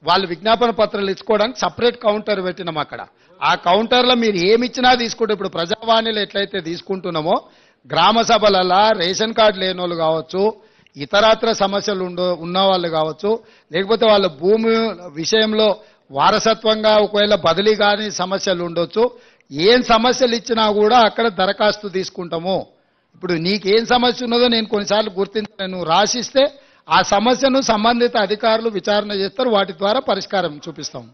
వాళ్ళు విజ్ఞాపన పత్రాలు ఇచ్చుకోవడానికి సపరేట్ కౌంటర్ పెట్టినాం అక్కడ. ఆ కౌంటర్లో మీరు ఏమి ఇచ్చినా తీసుకుంటే, ఇప్పుడు ప్రజావాణిలో ఎట్లయితే తీసుకుంటున్నామో గ్రామ సభలలో రేషన్ కార్డు లేని వాళ్ళు కావచ్చు, ఇతరత్ర సమస్యలు ఉన్న వాళ్ళు కావచ్చు, లేకపోతే వాళ్ళ భూమి విషయంలో వారసత్వంగా ఒకవేళ బదిలీ కాని సమస్యలు ఉండొచ్చు, ఏం సమస్యలు ఇచ్చినా కూడా అక్కడ దరఖాస్తు తీసుకుంటాము. ఇప్పుడు నీకేం సమస్య ఉన్నదో నేను కొన్నిసార్లు గుర్తించాను, నువ్వు రాసిస్తే ఆ సమస్యను సంబంధిత అధికారులు విచారణ చేస్తారు, వాటి ద్వారా పరిష్కారం చూపిస్తాం.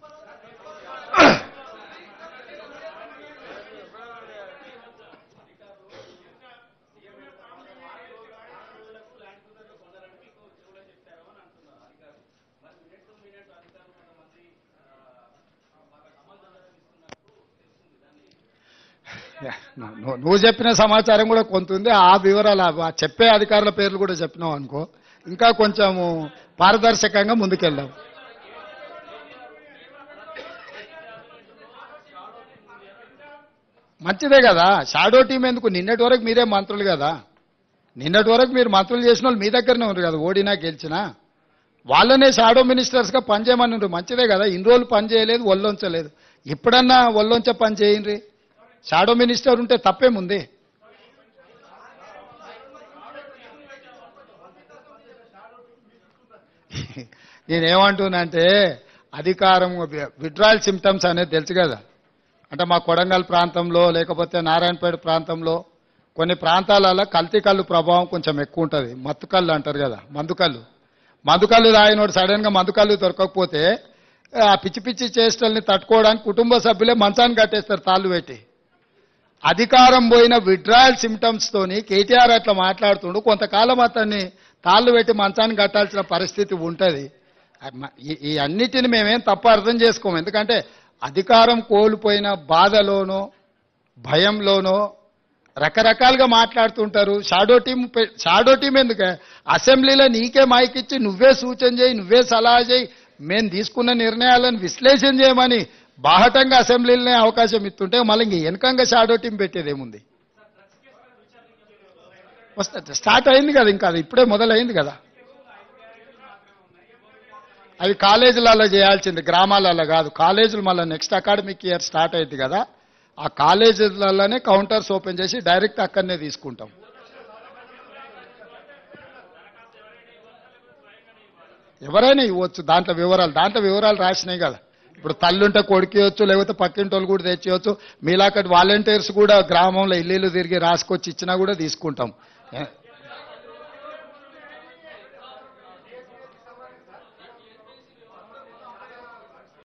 నువ్వు చెప్పిన సమాచారం కూడా కొంత ఉంది. ఆ వివరాలు చెప్పే అధికారుల పేర్లు కూడా చెప్పినావు అనుకో, ఇంకా కొంచెము పారదర్శకంగా ముందుకెళ్దాం. మంచిదే కదా, షాడో టీం ఎందుకు? నిన్నటి వరకు మీరే మంత్రులు కదా, నిన్నటి వరకు మీరు మంత్రులు చేసిన వాళ్ళు మీ దగ్గరనే ఉన్నారు కదా, ఓడినా గెలిచినా వాళ్ళనే షాడో మినిస్టర్స్గా పనిచేయమని ఉన్నారు. మంచిదే కదా, ఇన్ని రోజులు పని చేయలేదు, ఒళ్ళొంచలేదు, ఇప్పుడన్నా ఒళ్ళొంచ పని చేయండి. షాడో మినిస్టర్ ఉంటే తప్పేముంది? నేనేమంటున్నానంటే అధికారం విడ్రాయల్ సిమ్టమ్స్ అనేది తెలుసు కదా. అంటే మా కొడంగల్ ప్రాంతంలో లేకపోతే నారాయణపేట ప్రాంతంలో కొన్ని ప్రాంతాలలో కల్తీ కళ్ళు ప్రభావం కొంచెం ఎక్కువ ఉంటుంది. మత్తుకళ్ళు అంటారు కదా, మందుకళ్ళు తాగినోడు సడన్గా మందుకళ్ళు దొరకకపోతే ఆ పిచ్చి పిచ్చి చేష్టల్ని తట్టుకోవడానికి కుటుంబ సభ్యులే మంచాన్ని కట్టేస్తారు తాళ్ళు పెట్టి. అధికారం పోయిన విడ్రాయల్ సిమ్టమ్స్ తోని కేటీఆర్ అట్లా మాట్లాడుతుండు, కొంతకాలం అతన్ని తాళ్ళు పెట్టి మంచాన్ని కట్టాల్సిన పరిస్థితి ఉంటుంది. ఈ అన్నిటిని మేమేం తప్ప అర్థం చేసుకోము. ఎందుకంటే అధికారం కోల్పోయిన బాధలోనో భయంలోనో రకరకాలుగా మాట్లాడుతుంటారు. షాడో టీం ఎందుకు? అసెంబ్లీలో నీకే మైక్ ఇచ్చి నువ్వే సూచన చేయి, నువ్వే సలహా చేయి, మేము తీసుకున్న నిర్ణయాలను విశ్లేషణ చేయమని బాహటంగా అసెంబ్లీలోనే అవకాశం ఇస్తుంటే మళ్ళీ ఇంక వెనకంగా షాడో టీం పెట్టేదేముంది? స్టార్ట్ అయింది కదా, ఇంకా అది ఇప్పుడే మొదలైంది కదా. అవి కాలేజీలలో చేయాల్సింది, గ్రామాలలో కాదు. కాలేజీలు మళ్ళీ నెక్స్ట్ అకాడమిక్ ఇయర్ స్టార్ట్ అయింది కదా, ఆ కాలేజీలలోనే కౌంటర్స్ ఓపెన్ చేసి డైరెక్ట్ అక్కడనే తీసుకుంటాం. ఎవరైనా ఇవ్వచ్చు, దాంట్లో వివరాలు రాసినాయి కదా. ఇప్పుడు తల్లుంటే కొడుకియొచ్చు, లేకపోతే పక్కింటి వాళ్ళు కూడా తెచ్చియొచ్చు. మీలాకటి వాలంటీర్స్ కూడా గ్రామంలో ఇల్లు తిరిగి రాసుకొచ్చి ఇచ్చినా కూడా తీసుకుంటాం.